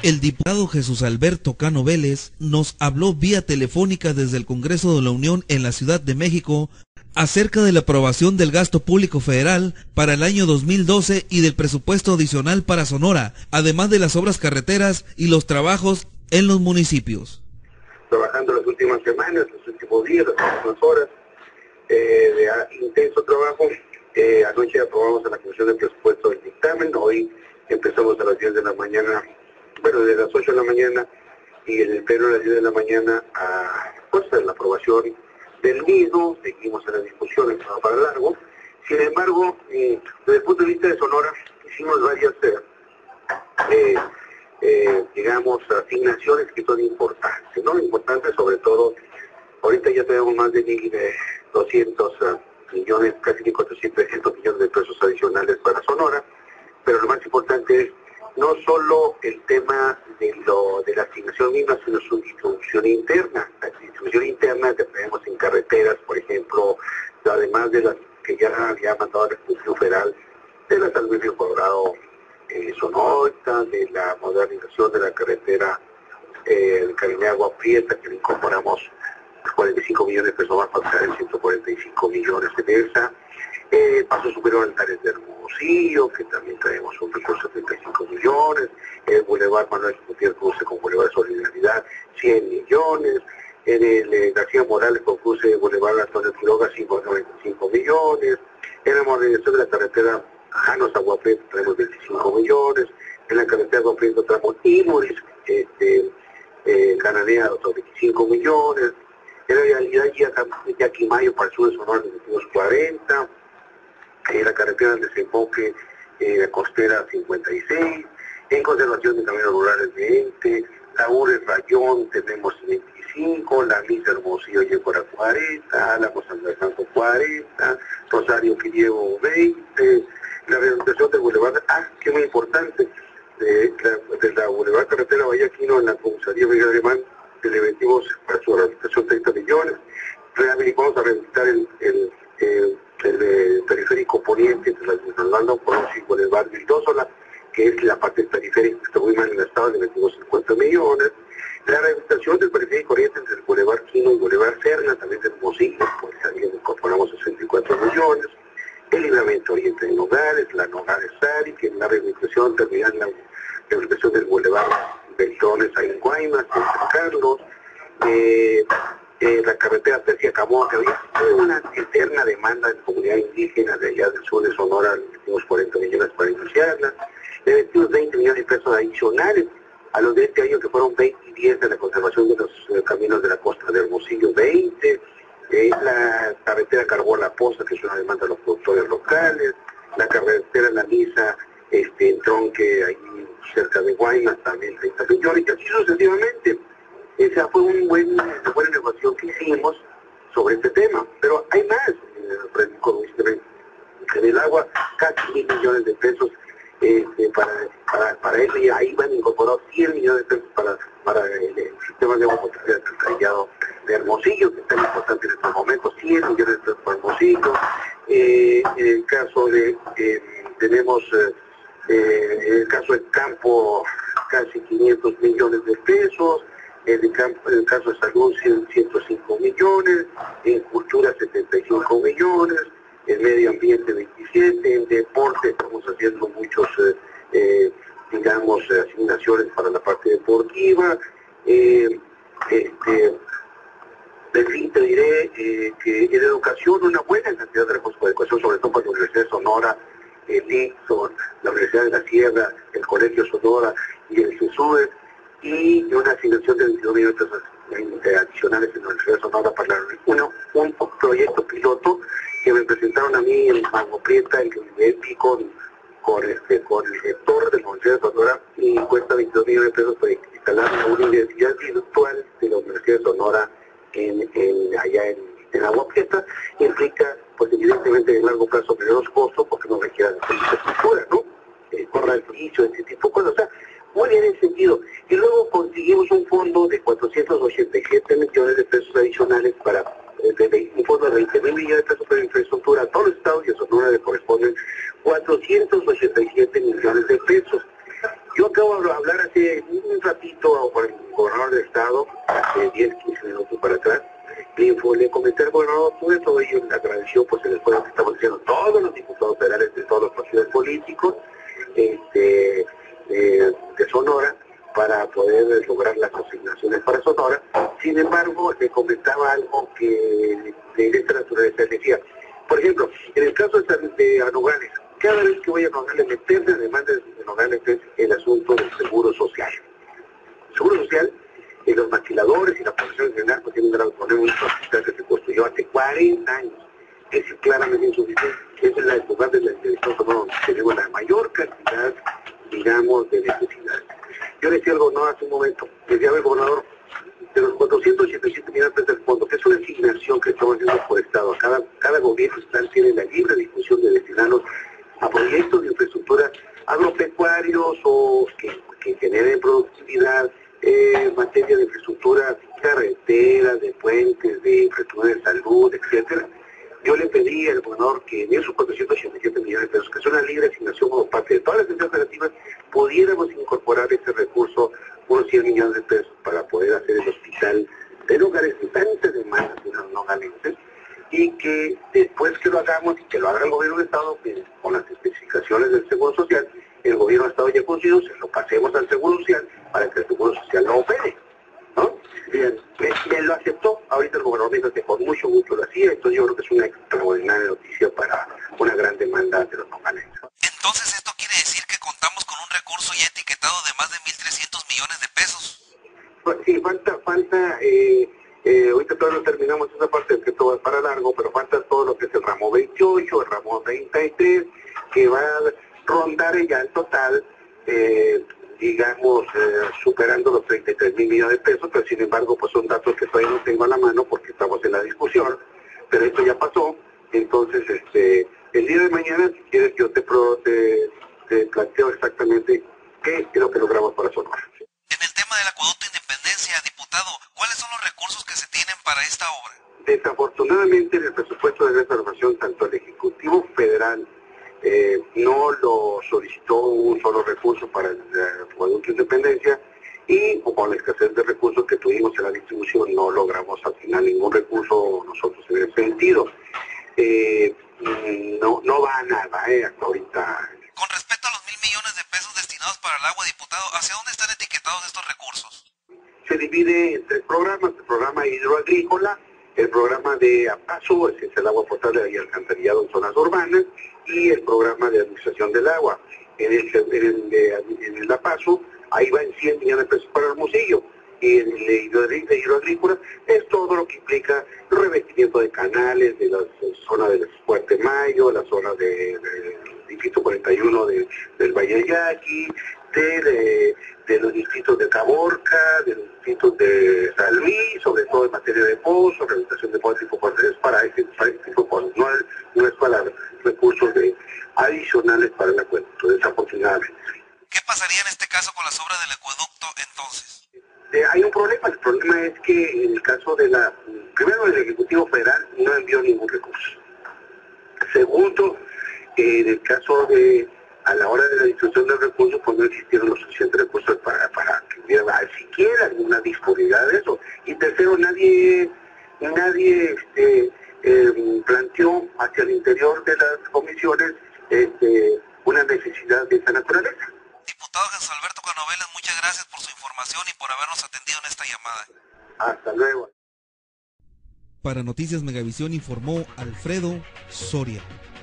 El diputado Jesús Alberto Cano Vélez nos habló vía telefónica desde el Congreso de la Unión en la Ciudad de México acerca de la aprobación del gasto público federal para el año 2012 y del presupuesto adicional para Sonora, además de las obras carreteras y los trabajos en los municipios. Trabajando las últimas semanas, los últimos días, las últimas horas de intenso trabajo. Anoche aprobamos en la Comisión de Presupuesto el dictamen. Hoy empezamos a las 10 de la mañana, bueno, de las 8 de la mañana, y en el pleno a las 10 de la mañana a la aprobación del mismo. Seguimos en la discusión, es para largo. Sin embargo, desde el punto de vista de Sonora, hicimos varias, digamos, asignaciones que son importantes, ¿no? Importantes sobre todo, ahorita ya tenemos más de 1.200 millones, casi 300 millones de pesos adicionales para Sonora, pero lo más importante es no solo el tema de la asignación misma, sino su distribución interna. La distribución interna que tenemos en carreteras, por ejemplo, además de las que ya había mandado a la Comisión Federal, de la San Luis Río Colorado, Sonora, de la modernización de la carretera del Caribe Agua Prieta, que le incorporamos 45 millones de pesos más para quedar en 145 millones en esa. Paso superior Altares de Hermosillo, que también traemos un recurso de 35 millones. El Boulevard Manuel Gutiérrez cruce con Boulevard Solidaridad, 100 millones. En el García Morales con cruce Boulevard Antonio Quiroga, 195 millones. En la modernización de la carretera Janos Agua Prieta traemos 25 millones. En la carretera Agua Prieta traemos Imoris, Cananea, otros 25 millones. En la realidad Yaquimayo para el sur de Sonora, 40. En la carretera del desemboque costera, 56. En conservación de caminos rurales, 20. Laures Rayón tenemos 25. La Misa Hermosillo llegó a 40. Álamos San Bernardo, 40. Rosario Quiriego, 20. La rehabilitación del Boulevard, que es muy importante, de la Boulevard Carretera Vallaquino en la comisaría Miguel Alemán, le metimos para su rehabilitación 30 millones. Vamos a rehabilitar el periférico poniente entre las de Fernando Colosio y Boulevard Vildósola, que es la parte periférica que está muy mal en el estado, le metimos 50 millones. La rehabilitación del periférico oriente entre el Boulevard Quino y Boulevard Serna, también de Hermosillo, pues también incorporamos 64 millones. El libramiento oriente de Nogales, la Nogales Sari, que en la rehabilitación terminal la rehabilitación del Boulevard Beltrones ahí en Guaymas, en San Carlos. La carretera Tercia Camón, que había una eterna demanda de comunidad indígena de allá del sur de Sonora, le metimos 40 millones para iniciarla. Le metimos 20 millones de pesos adicionales a los de este año, que fueron 20 y 10 de la conservación de los caminos de la costa de Hermosillo, 20. La carretera Carbón La Poza, que es una demanda de los productores locales. La carretera La Misa, en Tronque, ahí cerca de Guaymas, también 30 millones, y así sucesivamente. Esa fue una buena negociación que hicimos sobre este tema, pero hay más. En el agua, casi 1.000 millones de pesos para eso, y ahí van incorporados 100 millones de pesos para el sistema de agua potable alcantarillado de Hermosillo, que es tan importante en estos momentos, 100 millones de pesos para Hermosillo. En el caso de, tenemos, en el caso del campo, casi 500 millones de pesos. En el caso de salud, 105 millones, en cultura 75 millones, en medio ambiente 27, en deporte estamos haciendo muchos, digamos, asignaciones para la parte deportiva. En fin, te diré que en educación una buena cantidad de recursos de educación, sobre todo para la Universidad de Sonora, el ICSO, la Universidad de la Sierra, el Colegio Sonora y el CESUE, y una asignación de 22 millones de pesos adicionales en la Universidad de Sonora para un proyecto piloto que me presentaron a mí en Mango Prieta, el que viví con el rector de la Universidad de Sonora, y cuesta 22 millones de pesos para instalar una universidad virtual de la Universidad de Sonora allá en Agua Prieta. Implica, pues evidentemente en largo plazo, menores costos, porque no requiere de infraestructura, ¿no? Corra el servicio, ese tipo de cosas. O sea, muy bien en ese sentido. Y luego conseguimos un fondo de 487 millones de pesos adicionales para un fondo de 20.000 millones de pesos para infraestructura a todos los estados, y a Sonora le corresponden 487 millones de pesos. Yo acabo de hablar hace un ratito con el gobernador del estado, hace 10, 15 minutos para atrás. Le comenté al gobernador todo esto, y le agradeció pues el esfuerzo que estamos haciendo todos los diputados federales de todos los partidos políticos de Sonora para poder lograr las asignaciones para Sonora. Sin embargo, le comentaba algo que de esta naturaleza. Decía, por ejemplo, en el caso de Nogales, cada vez que voy a Nogales, meterme a demandas de Nogales es el asunto del seguro social. El seguro social, los maquiladores y la población en general pues tienen un gran problema, un hospital que se construyó hace 40 años. Es claramente insuficiente. Es en la lugar de la dirección donde tenemos la mayor cantidad, digamos, de necesidades. Yo le decía algo, no hace un momento, decía el gobernador, de los 487 millones de pesos del fondo, que es una asignación que estamos haciendo por Estado. Cada gobierno estatal tiene la libre discusión de destinarlos a proyectos de infraestructura agropecuarios o que generen productividad, materia de infraestructura, carreteras, de puentes, de infraestructura de salud, etcétera. Yo le pedí al gobernador que en esos 487 millones de pesos, que es una libre asignación como parte de todas las entidades operativas, pudiéramos incorporar ese recurso, unos 100 millones de pesos, para poder hacer el hospital de Nogales, de tantas demandas de los nogalenses, y que después que lo hagamos y que lo haga el gobierno del Estado, pues, con las especificaciones del Seguro Social, el gobierno del Estado ya consiguió, se lo pasemos al Seguro Social para que el Seguro Social lo opere, ¿no? Bien, me lo aceptó, ahorita el gobernador me dijo que con mucho gusto lo hacía, entonces yo creo que es una extraordinaria noticia para una gran demanda de los nogalenses. Entonces esto quiere decir que contamos con un recurso ya etiquetado de más de 1.300 millones de pesos. Sí, falta, ahorita todavía no terminamos esa parte, que todo es para largo, pero falta todo lo que es el ramo 28, el ramo 33, que va a rondar ya el total, digamos, superando los 33,000 millones de pesos, pero sin embargo, pues son datos que todavía no tengo a la mano porque estamos en la discusión, pero esto ya pasó. Entonces, el día de mañana, si quieres, yo te planteo exactamente qué es lo que logramos para Sonora. En el tema del acueducto Independencia, diputado, ¿cuáles son los recursos que se tienen para esta obra? Desafortunadamente, en el presupuesto de reservación, tanto el Ejecutivo Federal no lo solicitó un solo recurso para el acueducto Independencia, y con la escasez de recursos que tuvimos en la distribución no logramos al final ningún recurso nosotros en ese sentido. No va a nada hasta ahorita. Con respecto a los 1.000 millones de pesos destinados para el agua, diputado, ¿hacia dónde están etiquetados estos recursos? Se divide en 3 programas: el programa hidroagrícola, el programa de APASO, ese es el agua potable y alcantarillado en zonas urbanas, y el programa de administración del agua. En el APASO, ahí van 100 millones de pesos para Hermosillo, y en el hidroagrícola es todo lo que implica el revestimiento de canales de la zona del Fuerte Mayo, la zona del distrito 41 del Valle Yaqui, de los distritos de Caborca, de los distritos de San Luis, sobre todo en materia de pozos, rehabilitación de pozos, es para este tipo de cosas, no es para recursos adicionales para el acueducto, desafortunadamente. ¿Qué pasaría en este caso con las obras del acueducto entonces? Hay un problema. El problema es que en el caso primero, el Ejecutivo Federal no envió ningún recurso. Segundo, en el caso a la hora de la distribución de recursos, pues no existieron los suficientes recursos para que hubiera siquiera alguna disponibilidad de eso. Y tercero, nadie planteó hacia el interior de las comisiones una necesidad de esa naturaleza. Diputado Jesús Alberto Cano Vélez, muchas gracias por su información y por habernos atendido en esta llamada. Hasta luego. Para Noticias Megavisión informó Alfredo Soria.